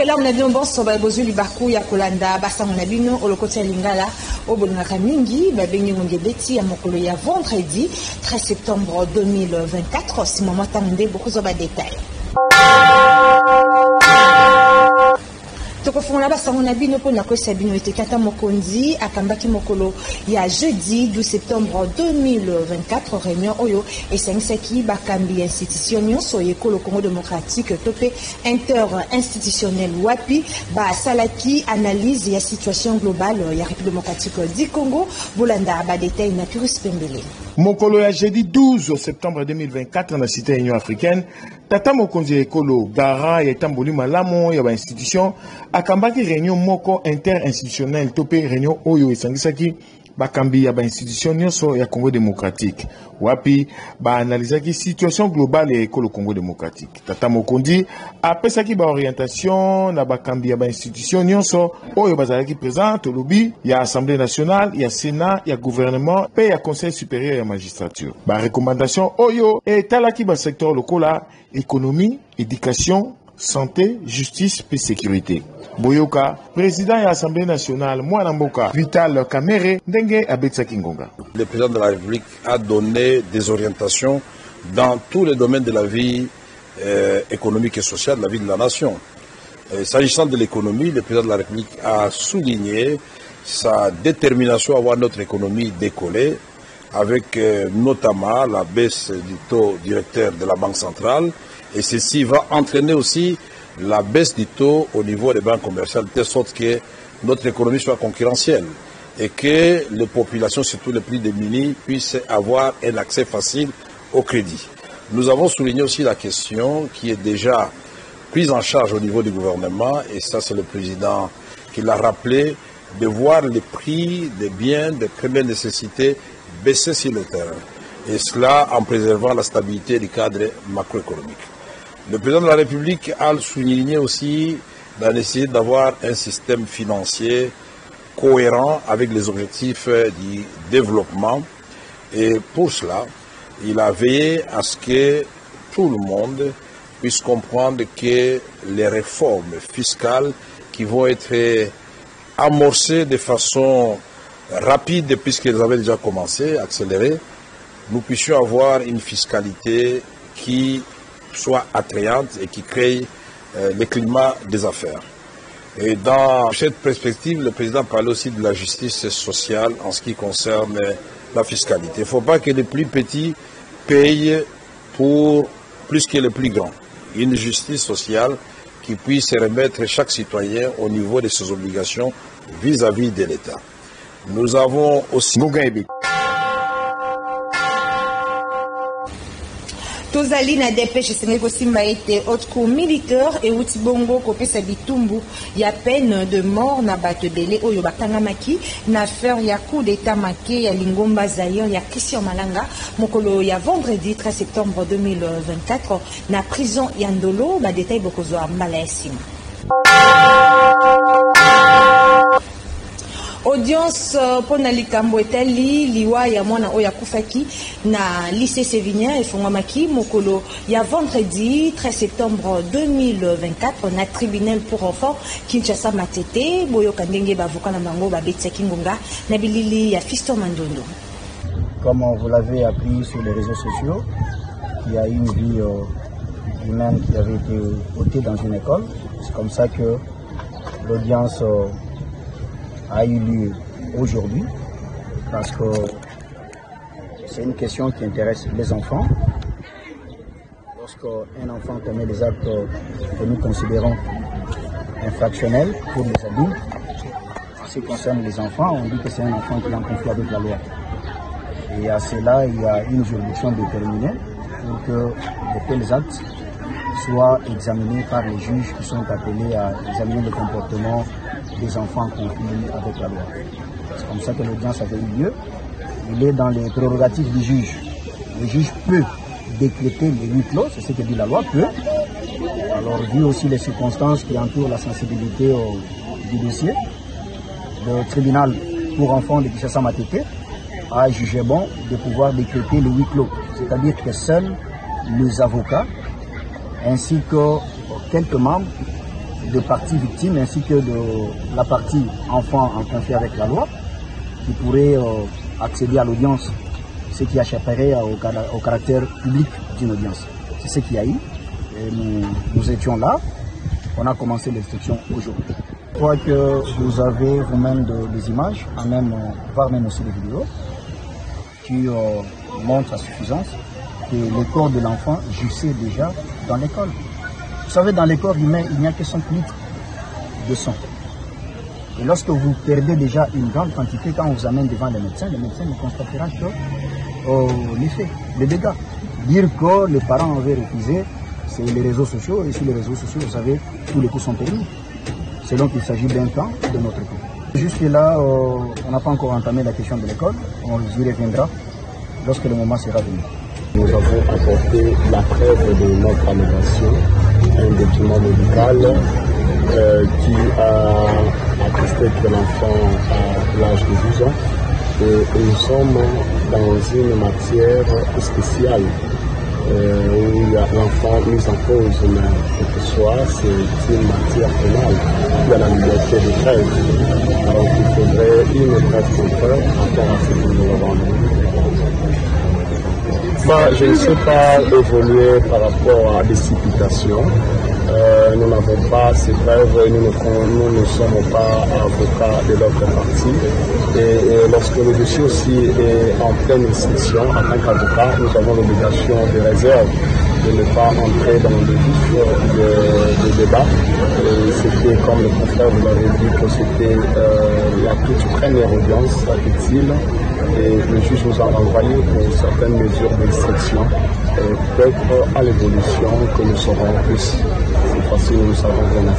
là on a bien bon so ba bozu libaku ya kolanda basa on a bino olokoti ya lingala obonaka mingi ba bengi ngebeti ya mokolo ya vendredi 13 septembre 2024 si moment tande beaucoup zo ba détails. Tokofunga basa on a bino pona ko sabino ete kata mokonzi akambaki mokolo ya jeudi 12 septembre 2024 réunion oyo esengisaki bakambi institution nyonso yekolo Congo démocratique topé inter-institutionnel wapi ba salaki analyse ya situation globale ya République démocratique du Congo bolanda ba détail na Pyrrhus Pembele. Mokolo ya jeudi 12 septembre 2024 dans la cité Union africaine tata mokonzi ekolo gara ya tamboli malamo ya ba institution akambaki réunion moko inter-institutionnel topé réunion oyo esangisaki bakambi ya ba institution nyonso ya Congo démocratique wapi ba analysaki situation globale ya ekolo Congo démocratique. Tata mokonzi apesaki ba orientation na bakambi ya ba institution nyonso oyo bazalaki présente lobby ya Assemblée nationale, ya Sénat, ya gouvernement pe ya Conseil supérieur ya magistrature. Ba recommandation oyo etalaki ba secteur lokola économie, éducation, santé, justice et sécurité. Boyoka, président de l'Assemblée nationale, Mwanamboka, Vital Kamere, Ndenge Abetsaki Ngonga. Le président de la République a donné des orientations dans tous les domaines de la vie économique et sociale, de la vie de la nation. S'agissant de l'économie, le président de la République a souligné sa détermination à voir notre économie décoller, avec notamment la baisse du taux directeur de la Banque centrale, et ceci va entraîner aussi la baisse du taux au niveau des banques commerciales, de telle sorte que notre économie soit concurrentielle et que les populations, surtout les plus démunies, puissent avoir un accès facile au crédit. Nous avons souligné aussi la question qui est déjà prise en charge au niveau du gouvernement, et ça c'est le président qui l'a rappelé, de voir les prix des biens de première nécessité baisser sur le terrain, et cela en préservant la stabilité du cadre macroéconomique. Le président de la République a souligné aussi la nécessité d'avoir un système financier cohérent avec les objectifs du développement, et pour cela, il a veillé à ce que tout le monde puisse comprendre que les réformes fiscales qui vont être amorcées de façon rapide, puisqu'elles avaient déjà commencé, accélérées, nous puissions avoir une fiscalité qui soit attrayante et qui crée le climat des affaires. Et dans cette perspective, le président parlait aussi de la justice sociale en ce qui concerne la fiscalité. Il ne faut pas que les plus petits payent pour plus que les plus grands. Une justice sociale qui puisse remettre chaque citoyen au niveau de ses obligations vis-à-vis de l'État. Nous avons aussi... Tozali na dépêche Sénégal Simba était haute cour militaire et Outibongo kopesa bitumbu ya peine de mort na batebele oyo bakangamaki na affaire ya coup d'état maké ya Lingomba Zaïre ya Christian Malanga mokolo ya vendredi 13 septembre 2024 na prison ya Ndolo ba détail bokozo mbala ya sima. Audience pour Nalikambo etali liwa ya mwana oya kufaki na lycée Sévignan et Fongomaki mokolo ya vendredi 13 septembre 2024 na tribunal pour enfants Kinshasa Matete boyo kandenge bavoka na bango ba Betsaki Ngonga na bilili ya Fiston Mandondo. Comme vous l'avez appris sur les réseaux sociaux, il y a une vie humaine qui avait été ôtée dans une école. C'est comme ça que l'audience a eu lieu aujourd'hui, parce que c'est une question qui intéresse les enfants. Lorsqu'un enfant commet des actes que nous considérons infractionnels pour les adultes, en ce qui concerne les enfants, on dit que c'est un enfant qui est en conflit avec la loi. Et à cela, il y a une juridiction déterminée pour que de tels actes soient examinés par les juges qui sont appelés à examiner le comportement des enfants en conflit avec la loi. C'est comme ça que l'audience avait eu lieu. Il est dans les prérogatives du juge. Le juge peut décréter les huis clos, c'est ce que dit la loi, peut. Alors, vu aussi les circonstances qui entourent la sensibilité du dossier, le tribunal pour enfants de Kinshasa Matete a jugé bon de pouvoir décréter le huis clos. C'est-à-dire que seuls les avocats ainsi que quelques membres de parties victimes ainsi que de la partie enfant en conflit avec la loi qui pourrait accéder à l'audience, ce qui échapperait au caractère public d'une audience. C'est ce qu'il y a eu. Et nous étions là. On a commencé l'instruction aujourd'hui. Je crois que vous avez vous-même des images, voire même aussi des vidéos, qui montrent à suffisance que le corps de l'enfant jouissait déjà dans l'école. Vous savez, dans les corps humains, il n'y a que 5 litres de sang. Et lorsque vous perdez déjà une grande quantité, quand on vous amène devant le médecin ne constatera que l'effet, les dégâts. Dire que les parents avaient refusé, c'est les réseaux sociaux, et sur les réseaux sociaux, vous savez, tous les coups sont permis. C'est donc qu'il s'agit d'un plan de notre coup. Jusque-là, on n'a pas encore entamé la question de l'école, on y reviendra lorsque le moment sera venu. Nous avons apporté la preuve de notre allégation, un document médical qui a attesté que l'enfant a l'âge de 12 ans. Et nous sommes dans une matière spéciale où l'enfant mis en cause, mais quel que soit, c'est une matière pénale. Il y a la liberté de grève. Alors il faudrait une grève contre rapport à ce que nous avons. Je ne sais pas évoluer par rapport à des citations. Nous n'avons pas ces preuves, nous ne sommes pas avocats de l'autre partie. Et lorsque le dossier aussi est en pleine instruction, en tant qu'avocat, nous avons l'obligation de réserve de ne pas entrer dans le vif du débat. C'était comme le confrère vous l'avait dit que c'était la toute première audience, dit-il. Et le juge nous a renvoyé pour certaines mesures d'instruction, peut-être à l'évolution que nous saurons plus. Cette fois-ci, nous savons vraiment.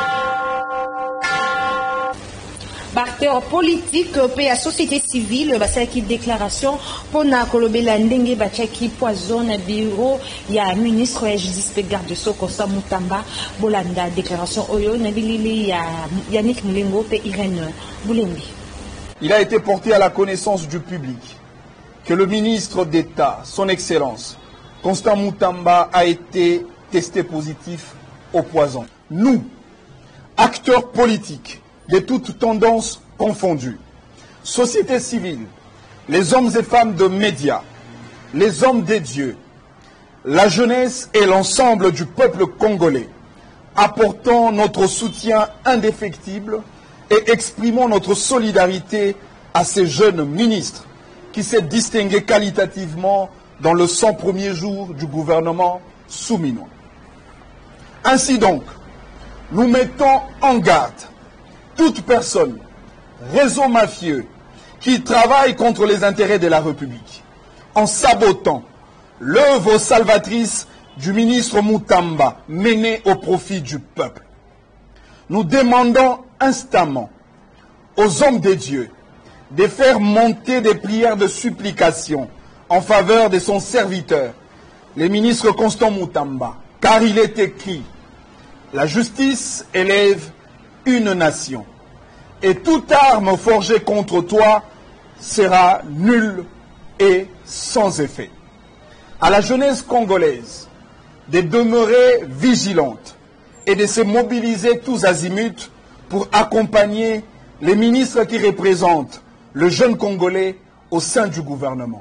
Acteur politique et la société civile, c'est une déclaration pour la Kolobela Ndenge qui poisonne le bureau. Il y a un ministre de la justice et garde sceaux Constant Moutamba. Bolanda déclaration Oyo Nabilili Yannick Moulengo et Irène Boulembi. Il a été porté à la connaissance du public que le ministre d'État, son Excellence, Constant Moutamba, a été testé positif au poison. Nous, acteurs politiques de toutes tendances confondues, société civile, les hommes et femmes de médias, les hommes des dieux, la jeunesse et l'ensemble du peuple congolais, apportons notre soutien indéfectible et exprimons notre solidarité à ces jeunes ministres qui s'est distingué qualitativement dans le 100 premiers jours du gouvernement souminois. Ainsi donc, nous mettons en garde toute personne, réseau mafieux, qui travaille contre les intérêts de la République, en sabotant l'œuvre salvatrice du ministre Moutamba menée au profit du peuple. Nous demandons instamment aux hommes de Dieu de faire monter des prières de supplication en faveur de son serviteur, le ministre Constant Moutamba, car il est écrit: la justice élève une nation, et toute arme forgée contre toi sera nulle et sans effet. À la jeunesse congolaise de demeurer vigilante et de se mobiliser tous azimuts pour accompagner les ministres qui représentent le jeune Congolais au sein du gouvernement.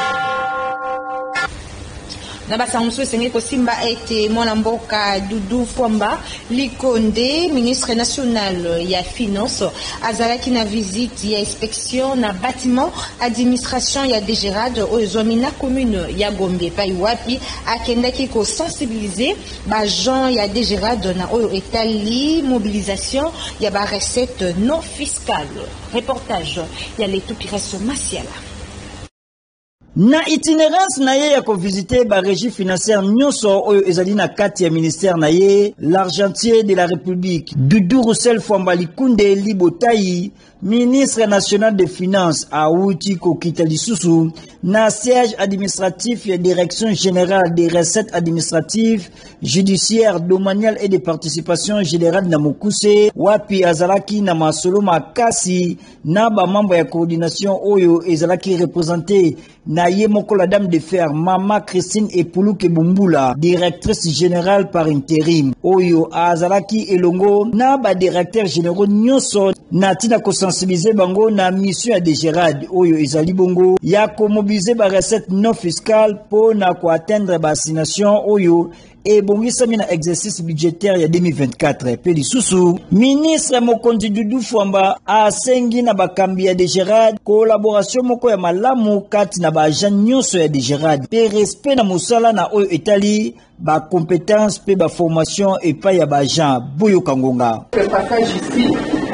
Nabasangusu Sengeko Simba ete Mwanamboka Doudou Fwamba Likonde, ministre national ya finance, azalaki na visite ya inspection na bâtiment administration ya DGRAD ozomina commune ya Gombe Paiwapi, akendaki ko sensibiliser ba gens ya DGRAD na oyo etali mobilisation ya ba recette non fiscale. Reportage ya Leto Pires Masiala. Na itinérance na ye ya ko visiter ba régie financière nyonso oyo ezali na kati ya ministère na ye, l'argentier de la République Doudou Roussel Fwamba Likunde Libotayi, ministre national des finances Aouti Kokita Lisusu, na siège administratif et direction générale des recettes administratives, judiciaires, domaniales et des participations générales na Mokuse, wapi azalaki na masolo makasi na ba membre ya coordination oyo ezalaki représenté na yemoko la dame de fer Mama Christine Epoulou Kebumbula, directrice générale par intérim. Oyo azalaki elongo na ba directeur généraux nyonso na tina ko sensibiliser bango na mission ya DGRAD. Oyo ezali bongo ya ko mobiliser ba recette non fiscale pour na ko atteindre ba assignation oyo et bongisami na exercice budgétaire ya 2024. Peli susu ministre Mokonzi Doudou Fwamba asengi na bakambi ya DGRAD collaboration moko ya malamu kati na ba agent nyonso ya DGRAD pe respect na musala na oyo etali ba compétence pe ba formation et pas ya ba agent Boyo Kangonga. Le passage ici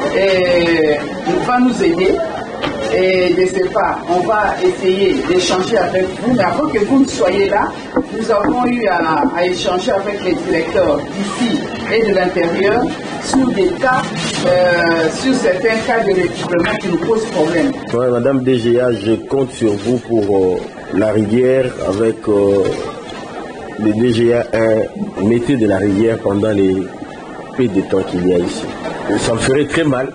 va nous aider. Et de ce pas, on va essayer d'échanger avec vous. Mais avant que vous ne soyez là, nous avons eu à échanger avec les directeurs d'ici et de l'intérieur sur des cas, sur certains cas de recouvrement qui nous posent problème. Ouais, Madame DGA, je compte sur vous pour la rivière avec le DGA 1. Mettez de la rivière pendant les peu de temps qu'il y a ici. Ça me ferait très mal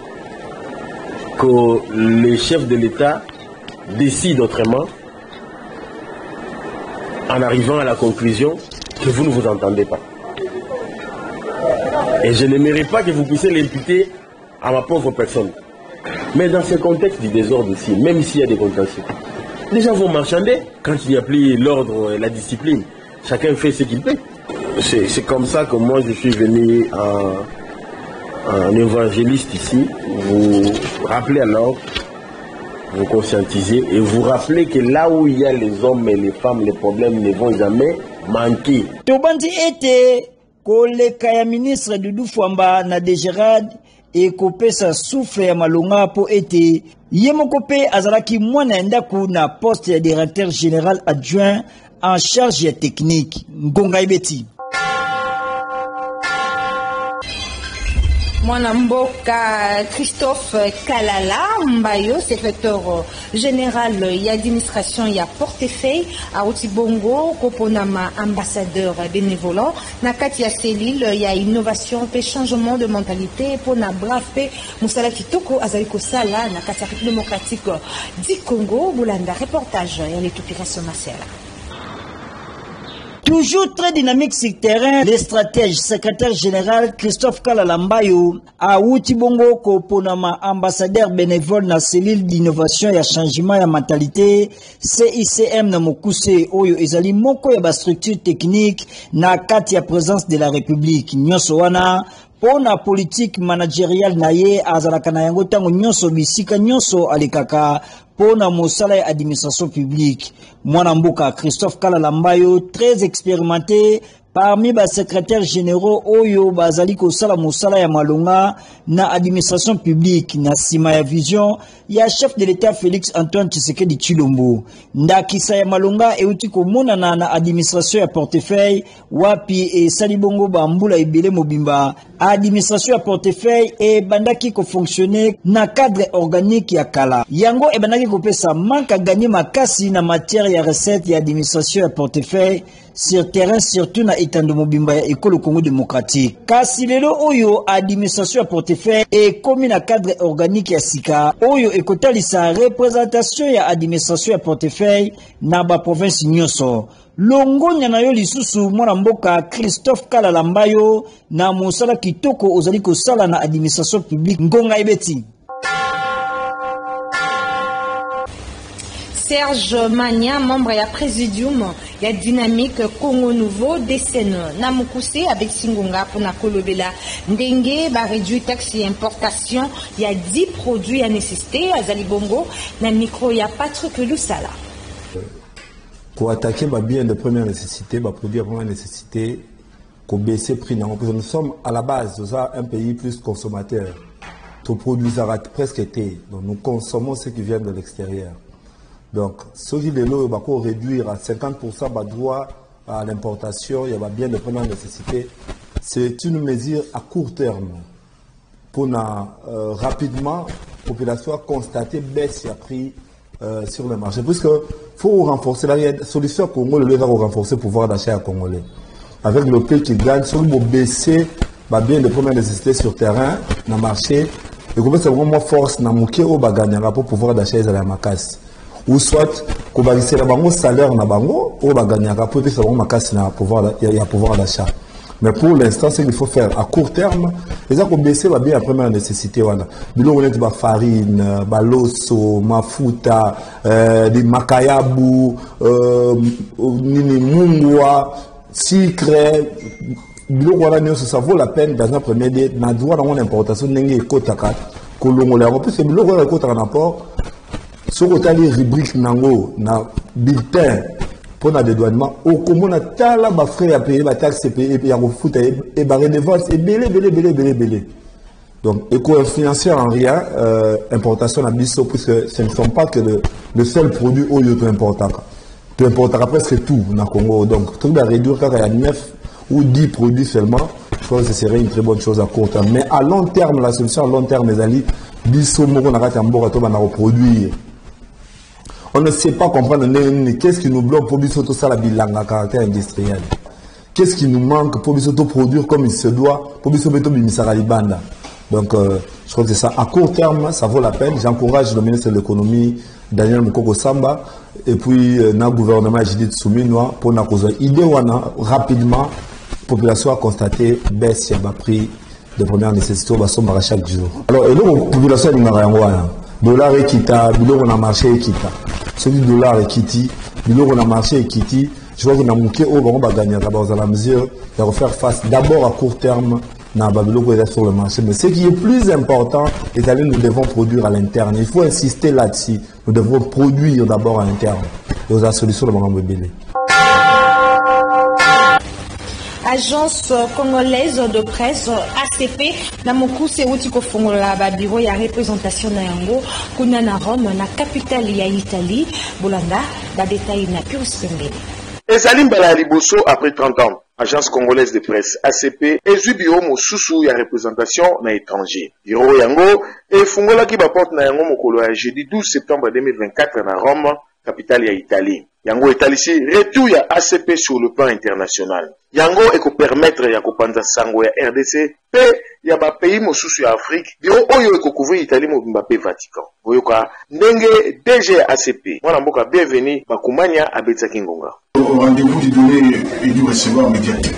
que les chefs de l'État décident autrement en arrivant à la conclusion que vous ne vous entendez pas. Et je n'aimerais pas que vous puissiez l'imputer à ma pauvre personne. Mais dans ce contexte du désordre ici, même s'il y a des contentieux, les gens vont marchander quand il n'y a plus l'ordre et la discipline. Chacun fait ce qu'il peut. C'est comme ça que moi je suis venu un évangéliste ici, vous rappelez alors, vous conscientisez et vous rappelez que là où il y a les hommes et les femmes, les problèmes ne vont jamais manquer. Tobandi ete koleka ya ministre Doudou Fwamba na DGRAD et kopesa souffle ya malonga po ete yemoko pe azalaki mwana ndaku na poste ya directeur général adjoint en charge ya technique Ngonga Ibeti. Mwanamboka Christophe Kalala Mbayo, secrétaire général y administration y a portefeuille à Otibongo Koponama ambassadeur bénévolant na kati ya cellule y a innovation et changement de mentalité pour na brafe Musala Kitoko azaliko sala na kati ya République démocratique du Congo. Boulanda reportage ya l'étupération Marcela. Toujours très dynamique sur le terrain, le stratège secrétaire général Christophe Kalala Mbayo a Outibongo Koponama ambassadeur bénévole na cellule d'innovation et changement et mentalité CICM na Mokuse Oyo ezali moko ya ba structure technique na kati ya présence de la République nyonso wana pour la politique managériale na ye azalaka na yango tango nyonso bisika nyonso alikaka pour la mosala ya administration publique. Mwanamboka Christophe Kalala Mbayo, très expérimenté parmi les secrétaires généraux Oyo bazali kosala mosala ya malonga na administration publique na sima ya vision ya chef de l'État Félix Antoine Tshisekedi Tshilombo. Ndakisa ya malonga euti komonana na administration ya portefeuille wapi e salibongo bambula ebele mobimba. Administration ya portefeuille e bandaki ko fonctionner na cadre organique ya kala. Yango e bandaki kopesa manque à gagner makasi na matière ya recette ya administration ya portefeuille sur terrain surtout na itando mobimba ya école Congo démocratique. Kasi lelo oyo administration ya portefeuille e komi na cadre organique ya sika oyo ekotalisa représentation ya administration ya portefeuille na ba province nyonso. Longonya na yo lisusu mwana mboka Christophe Kalala Mbayo na mosala kitoko ozali kosala na administration publique Ngonga Ibeti. Serge Magna, membre ya présidium ya dynamique Congo Nouveau DCN na Mukuse avec Singonga pour na kolobela ndenge ba réduire taxe importation ya 10 produits à nécessité azali bongo na micro ya Patrick Lusala. Pour attaquer les biens de première nécessité, les produits de première nécessité, pour baisser le prix. Nous sommes à la base un pays plus consommateur. Tout produit presque été. Donc nous consommons ce qui vient de l'extérieur. Donc, ce qui est là, il va réduire à 50% le droit à l'importation, il y a bien de première nécessité. C'est une mesure à court terme pour rapidement la population constater baisse de prix sur le marché. Puisque faut renforcer la solution congolaise, renforcer le pouvoir d'achat congolais. Avec le prix qui gagne, si vous baisser bien de première nécessité sur terrain, dans le marché, et vous avez vraiment force dans le pour pouvoir d'achat à la macasse. ou soit qu'on va laisser le salaire na bango ou va gagner pour que ça va makasi na pouvoir d'achat. Mais pour l'instant, ce qu'il faut faire à court terme, les gens baisser va bien la première nécessité voilà. Bilo on est farine, baloso, mafuta, des makayabu, nini mungwa, sucre. Bilo voilà ça vaut la peine dans un premier lieu na droit dans une importation n'engé kotaka kolongo la plus bilo voilà kotaka rapport sur le tali rubrique nango na bulletin pour le dédouanement, au commun a tala ba frais à payer, ba taxe payée, et à refoutre et ba redevance et belé. Donc, éco-influencier en rien, importation à biso, puisque ce ne sont pas que le seul produit où il y a important. Tu importeras presque tout dans le Congo. Donc, tout va réduire quand il y a 9 ou 10 produits seulement. Je pense que ce serait une très bonne chose à court terme. Mais à long terme, la solution à long terme, les alliés, biso, moko na rata mboka to ba na reproduire. On ne sait pas comprendre qu'est-ce qui nous bloque pour tout ça la bilanga caractère industriel. Qu'est-ce qui nous manque pour produire comme il se doit pour banda. Donc je crois que c'est ça. À court terme, ça vaut la peine. J'encourage le ministre de l'économie, Daniel Mukoko Samba, et puis le gouvernement Judith Souminoa pour nous causer idée rapidement. La population a constaté baisse de prix de première nécessité au basson chaque jour. Alors, et donc, la population est dollar et kita, biloko na marché et kita. Celui dollar et kiti, biloko na marché et kiti, je vois qu'on a manqué au bon bagagna d'abord à la mesure de refaire face d'abord à court terme na biloko sur le marché. Mais ce qui est plus important, c'est que nous devons produire à l'interne. Il faut insister là-dessus. Nous devons produire d'abord à l'interne. Et aux solutions de mon bébé. Agence congolaise de presse ACP na mokuse uti ko fongola ba bureau ya représentation na yango kuna na Rome na capitale ya Italie bolanda ba détail na Pius Pembele. Esalim Bala Liboso après 30 ans. Agence congolaise de presse ACP et bureau mosusu ya représentation na étranger. Bureau yango e fongola ki ba porte na yango mokolo ya jeudi 12 septembre 2024 na Rome, capitale ya Italie. Yango etalisi retour ya ACP sur le plan international. Yango eko permettre ya kopanza sango ya RDC pe ya ba pays mosusu ya Afrique. Biro oyo eko couvrir Italie mobimba pe Vatican. Boyoka ndenge DG ACP. Mwana mboka bienvenue bakumanya abetsa kingonga. Au rendez-vous du donner et du recevoir médiatique.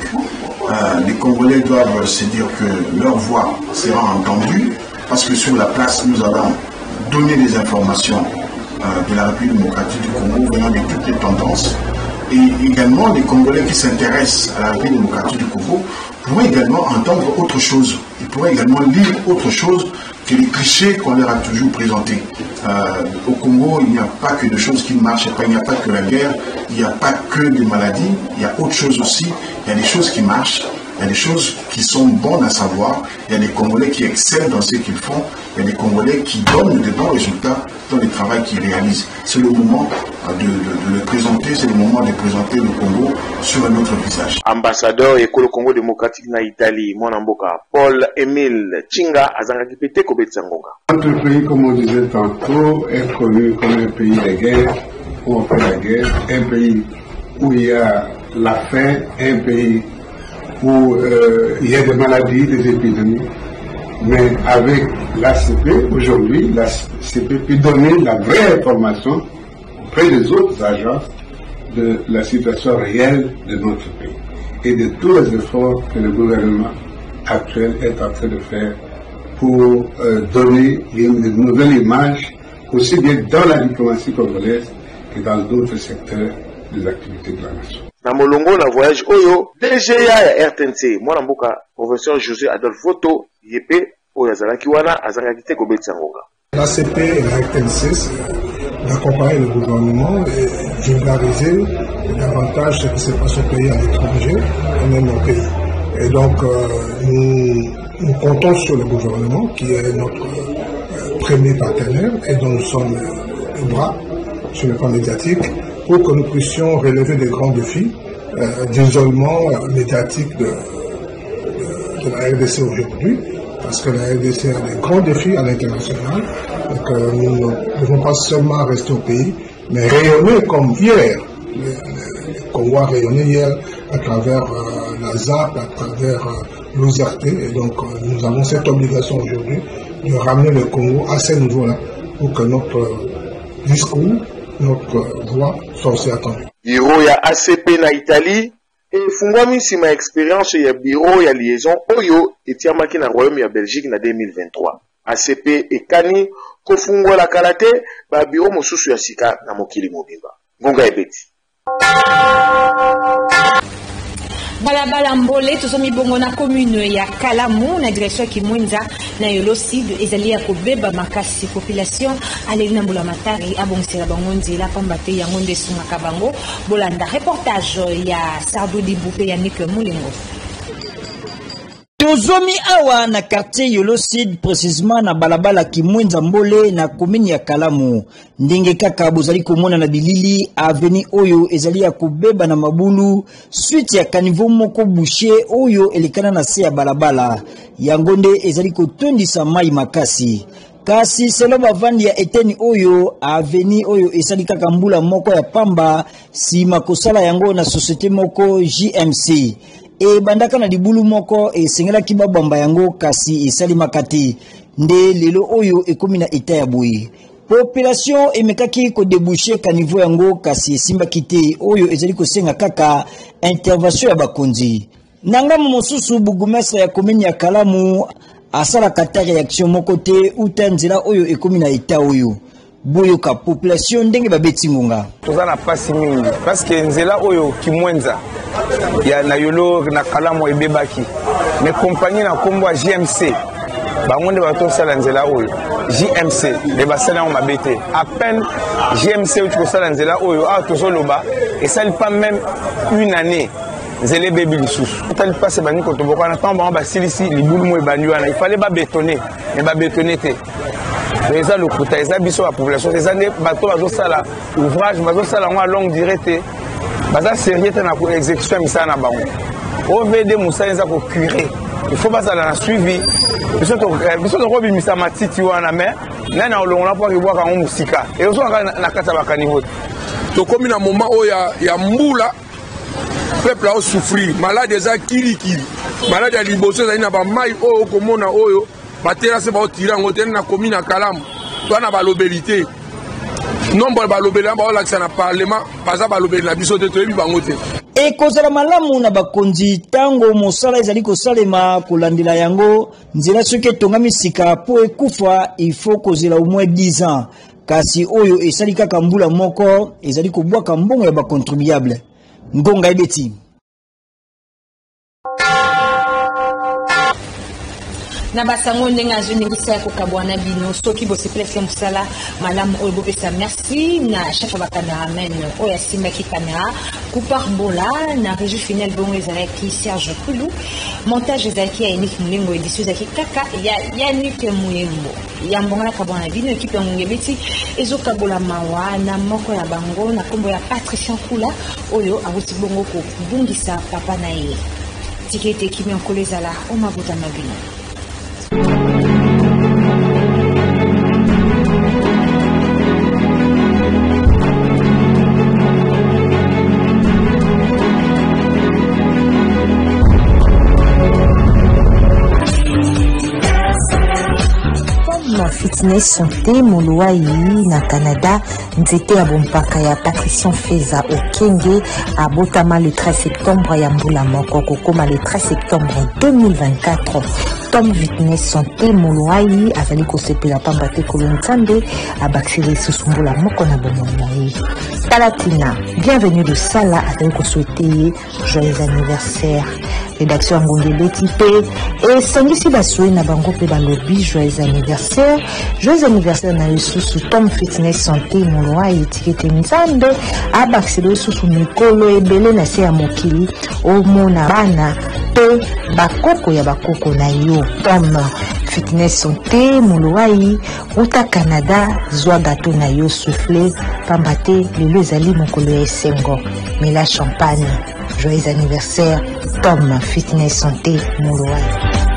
Les Congolais doivent se dire que leur voix sera entendue parce que sur la place nous allons donner des informations de la République démocratique du Congo venant de toutes les tendances. Et également, les Congolais qui s'intéressent à la République démocratique du Congo pourraient également entendre autre chose. Ils pourraient également lire autre chose que les clichés qu'on leur a toujours présentés. Au Congo, il n'y a pas que de choses qui ne marchent pas, il n'y a pas que la guerre, il n'y a pas que des maladies, il y a autre chose aussi, il y a des choses qui marchent. Il y a des choses qui sont bonnes à savoir, il y a des Congolais qui excellent dans ce qu'ils font, il y a des Congolais qui donnent de bons résultats dans le travail qu'ils réalisent. C'est le moment de le présenter, c'est le moment de présenter le Congo sur un autre visage. Ambassadeur École Congo démocratique na Italie, Mwanamboka, Paul-Émile Chinga, Azangakipete Kobetsangonga. Notre pays, comme on disait tantôt, est connu comme un pays de guerre, où on fait la guerre, un pays où il y a la faim, un pays où il y a des maladies, des épidémies. Mais avec l'ACP, aujourd'hui, l'ACP peut donner la vraie information auprès des autres agences de la situation réelle de notre pays et de tous les efforts que le gouvernement actuel est en train de faire pour donner une nouvelle image, aussi bien dans la diplomatie congolaise que dans d'autres secteurs des activités de la nation. Na molongo na voyage oyo DGA ya RTNC mwana mboka professeur José Adolphe Voto yepe oyo azalaki wana azangaki te kobetisa ngonga. L'ACP et la RTNC, c'est d'accompagner le gouvernement et vulgariser davantage ce qui se passe au pays à l'étranger et même au pays. Et donc nous comptons sur le gouvernement qui est notre premier partenaire et dont nous sommes le bras sur le plan médiatique, pour que nous puissions relever des grands défis d'isolement médiatique de la RDC aujourd'hui, parce que la RDC a des grands défis à l'international, donc nous ne devons pas seulement rester au pays, mais rayonner comme hier. Le Congo a rayonné hier à travers la ZAP, à travers l'OZRT, et donc nous avons cette obligation aujourd'hui de ramener le Congo à ce niveau-là, pour que notre discours notre voix soit aussi attendue. Bureau ya ACP na Italie efungwami nsima ya expérience ya bureau ya liaison oyo etiamaki na royaume ya Belgique na 2023. ACP ekani kofungola kala te ba bureau mosusu ya sika na mokili mobimba. Ngonga ebeti. Balabala mbole tozomi bongo na commune ya Kalamu na direction Kimwenza na Yolo Sud ezali ya kobeba makasi population aleli na mbula matari abongisela bango nzela pamba te yango nde esungaka bango bolanda reportage ya Sardou Dibupe ya Nick Mulingo. Tozomi awa na quartier Yolo Sud précisément na balabala Kimwenza mbole na commune ya Kalamu ndenge kaka bozali komona na bilili avenue oyo ezali ya kobeba na mabulu suite ya kanivo moko boucher oyo elekana na se ya balabala yango nde ezali kotondisa mai makasi kasi selo bavandi ya eteni oyo avenue oyo ezali kaka mbula moko ya pamba sima kosala yango na société moko JMC e bandaka na libulu moko esengela kibabamba yango kasi esali makati nde lelo oyo ekomi na eta ya boye population emekaki ko déboucher ka niveau yango kasi esimbaki te oyo ezali kosenga kaka intervention ya bakonzi nanga mosusu bugumestre ya commune ya Kalamu asala kata réaction moko te utanzela oyo ekomi na eta oyo boyoka population ndenge babeti ngonga tozana pasi mingi parce que nzela oyo Kimwenza ya na Yolo na Kalamu ebebaki mais compagnie na kombo ya JMC bangonde bato sala nzela oyo JMC de basala on mabete à peine JMC ou sala nzela oyo a tozoloba et ça ne pas même une année nzela bebi lisusu tali passe bani ko toboka na temps ba silisi libulu mo ebandiwa na il fallait ba bétonner mais ba bétonner te mais ça le kuta ça biso la population des années bato bazo sala ouvrage bazo sala en longue durée te baza sérieux te na ko exécution misala na bango OVD Moussa eza ko curer il faut pas ça la suivi biso to ko bimisa matiti wana mais nana olongola po ki bwaka musika et ozo na kata bakanivo to komi na moment o ya mbula peuple a souffrir malade eza kirikiri malade ya liboso ezali na ba mai oyo komona oyo baterase ba otira ngo te na komi na Kalamu to na balobelité nombre balobeli ba olakisa na parlement baza balobeli na biso te toyebi bango te e kozala malamu na bakonzi tango mosala ezali kosalema kolandela yango nzela soki etongami sika po ekufa il faut kozela au moins 10 ans kasi oyo esali kaka mbula moko ezali kobwaka mbongo ya bacontribuable ngonga ebeti na basango ndenge azoningisa ya kokabwana bino soki bosepelaki mosala malamu oyo bopesa merci na chef ya bacameraman oyo asimbaki kamera Coupar Bola na régie finale bongo ezalaki Serge Kulu montage ezalaki ya Yannick Mulengo édition ezalaki kaka ya Yannick Muyembo ya mbonga kabwana bino ekipe ya ngebeti ezokabola mawa na moko ya bango na kombo ya Patricia Kula oyo awuti bongo kobungisa papa na ye tikete kimi onkolo ezala omabuta mabino. Fitness santé Moluai na Canada nzete ya bompaka ya Patricia Feza Okenge abotama le 13 septembre ya mbula moko kokoma le 13 septembre 2024 Tom Fitness santé Moluai azali kosepela pamba te kolonzambe abakiseli susumbula moko na bomoi Palatina bienvenue de Sala azali kosouhaiter joyeux anniversaire rédaction Ngonge Betty et sangisi basoué na bango pe balobi joyeux anniversaire na yususu Tom Fitness santé Moloa etikete nzambe abakiselo yususu mikolo ebele na se ya mokili omona bana pe bakoko ya bakoko na yo Tom Fitness santé Moloa uta Canada zwa gato na yo soufflé pambate lelo ezali mokolo ya esengo mela champagne joyeux anniversaire Tom Fitness santé Moloa.